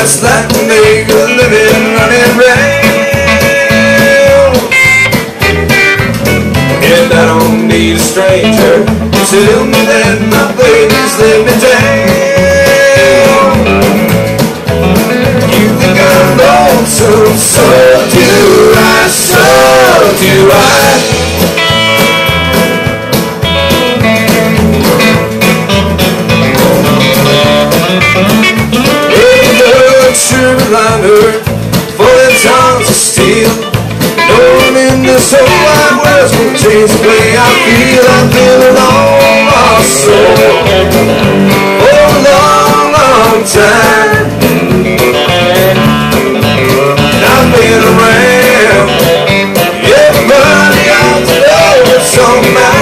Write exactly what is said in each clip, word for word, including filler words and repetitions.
just like to make a living running rail. And I don't need a stranger to tell me that my baby's let me down. You think I'm lonesome, so do I, so do I. For the tongues of steel, no one in this whole wide world will change the way I feel. I've been alone, lost soul, for a long, long time. And I've been around, everybody ought to know what's on my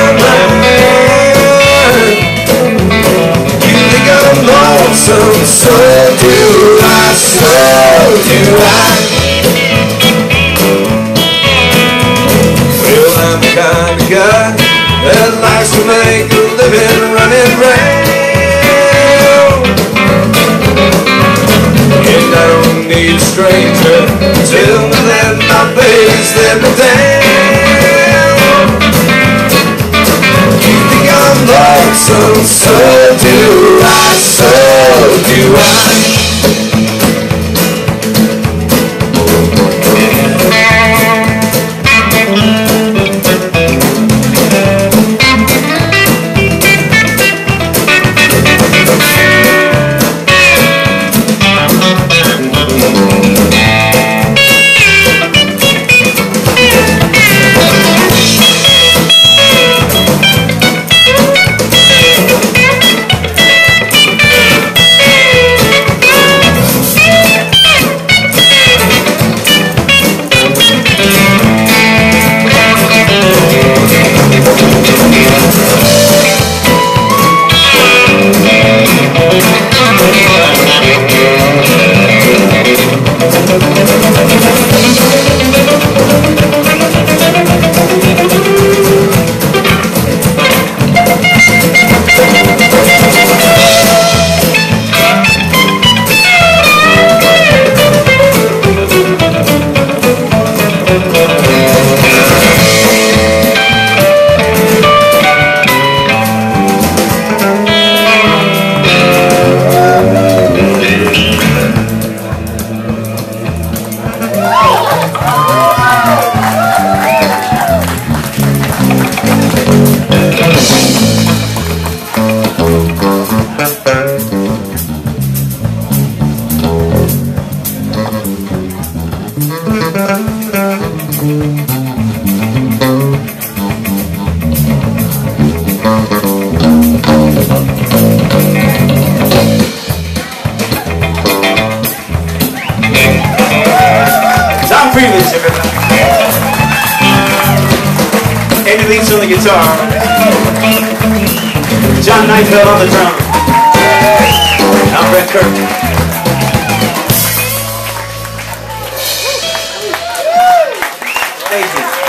mind. You think I'm lonesome, so do I, so do I. Well, I'm the kind of guy that likes to make a living running round. And I don't need a stranger to tell me that my baby's let me down. You think I'm lonesome, so do I, so do I. Andy Leach on the guitar, John Neifeld on the drum. I'm Brett Kirk. Thank you.